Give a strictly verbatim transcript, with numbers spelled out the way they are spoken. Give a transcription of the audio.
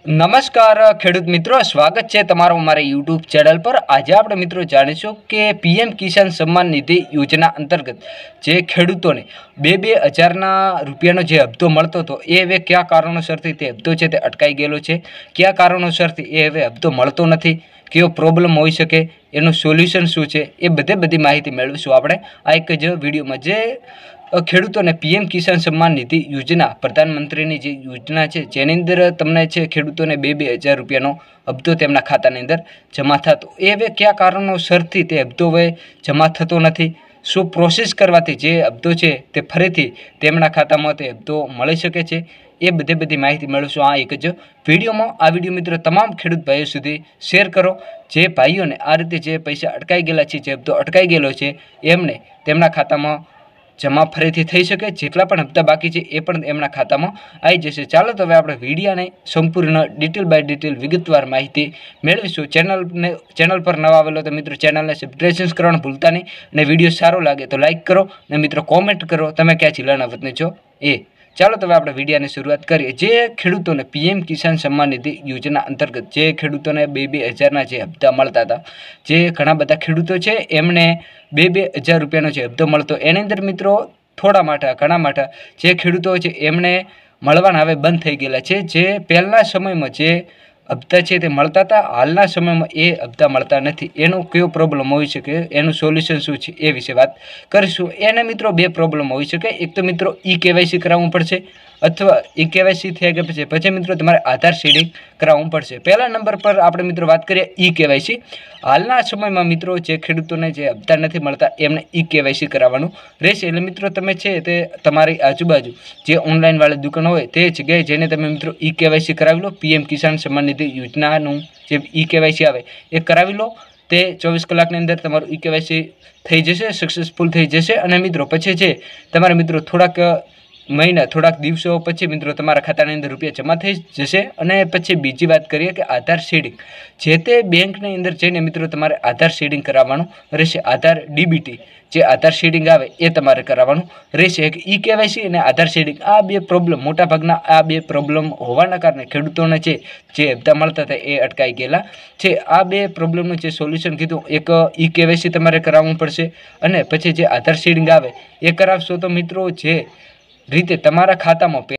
नमस्कार खेडूत मित्रों, स्वागत है तमारो हमारे यूट्यूब चैनल पर। आज आप मित्रों जाणीशुं के पीएम किसान सम्मान निधि योजना अंतर्गत जे खेडूतों ने बे बे हजारना रूपियानो जे हप्तो मळतो तो ए हवे क्या कारणोसरथी ते हप्तो छे ते अटकाई गेलो छे, क्या कारणोसरथी ए हवे हप्तो मळतो नथी, केवो प्रॉब्लम होई शके, एनुं सोल्यूशन शुं छे, ए बधे बधी माहिती मेळवीशुं आपणे आ एक ज विडियोमां। जे खेडूतों ने पीएम किसान सम्मान निधि योजना प्रधानमंत्री की जो योजना है जेनी अंदर तमने छे खेडूतों ने बे बे हज़ार रुपयानो हप्तो तेमना खातानी अंदर जमा थतो ए हवे क्या कारणोसरथी ते हप्तो हवे जमा थतो नथी, शुं प्रोसेस करवाथी जे हप्तो छे ते फरीथी तेमना खातामां ते हप्तो मळी शके छे, ए बधे बधी माहिती मेळवशुं आ एक ज विडियोमां। आ विडियो मित्रों तमाम खेडूत भाईओ सुधी शेर करो, जे भाईओने आ रीते जे पैसा अटकाई गेला छे, जे हप्तो अटकाई गेलो छे एमने तेमना खातामां जमा फरीथी थई शके, जेटला पण हप्ता बाकी छे ए पण एमना खातामां आई जशे। चालो तो हवे आपणे विडियोने संपूर्ण डिटेल बाय डिटेल विगतवार माहिती मेळवीशुं। चेनल ने चेनल पर नवा आवेलो तो मित्रों चेनलने सब्सक्राइब करवानुं भूलता नहीं, अने विडियो सारो लागे तो लाइक करो ने मित्रों कॉमेंट करो तमे क्या जिल्लाना वतनी छो ए। चालो तो आपणे विडियोनी शुरुआत करीए। जे खेडूतोने पीएम किसान सम्मान निधि योजना अंतर्गत जे खेडूतोने बे बे हजारना जे हप्ता मळता हता, जे घणा बधा खेडूतो छे एमणे बे बे हज़ार रुपयानो जे हप्तो मळतो एनी अंदर मित्रों थोड़ा माटा घणा माटा जे खेडूतो छे एमणे मळवाना हवे बंध थई गेला छे। जे पहेलना समयमां जे हप्ता छे ते मळता हता, हालना समयमां ए हप्ता मळता नथी, एनो केवो प्रॉब्लम होई शके, एनुं सोल्यूशन शुं छे ए विશે વાત કરીશું। એને મિત્રો બે પ્રોબ્લેમ હોઈ શકે। એક તો મિત્રો ઈ કેવાયસી કરાવવું પડશે, અથવા ઈ કેવાયસી થઈ ગયા પછી પછી મિત્રો તમારે આધાર સીડિંગ કરાવવું પડશે। પહેલા નંબર પર આપણે મિત્રો વાત કરીએ ઈ કેવાયસી। હાલના સમયમાં મિત્રો જે ખેડૂતોને જે હપ્તા નથી મળતા એમને ઈ કેવાયસી કરાવવાનું રહેશે। એટલે મિત્રો તમે છે તે તમારી આજુબાજુ જે ઓનલાઈન વાળી દુકાન હોય તે જગ્યાએ જઈને તમે મિત્રો ઈ કેવાયસી કરાવી લો। પીએમ કિસાન સન્માન નિધિ યોજનાનું જે ઈ કેવાયસી આવે એ કરાવી લો, તે ચોવીસ કલાકની અંદર તમારું ઈ કેવાયસી થઈ જશે, સક્સેસફુલ થઈ જશે। અને મિત્રો પછી છે તમારા મિત્રો થોડાક महीना थोड़ा दिवसों पछी मित्रों तमारा खातानी अंदर रुपया जमा थई जशे। अने पछी बीजी बात करिए कि आधार सीडिंग जे ते बेंकनी अंदर जईने मित्रों तमारे आधार सीडिंग कराववानुं रहेशे। आधार डीबीटी जे आधार सीडिंग आवे ए तमारे कराववानुं रहेशे। ई केवायसी अने आधार सीडिंग आ बे प्रॉब्लम मोटा भागना आ बे प्रॉब्लम होवाना कारणे खेडूतोने छे जे हप्ता मळता हता ए अटकाई गेला छे। आ बे प्रॉब्लमनुं जे सोल्यूशन कीधुं एक ई केवायसी तमारे करावવું પડશે, અને પછી જે આધાર सीडिंग आवे ए करावशो तो मित्रों जे रीते तमारा खातामां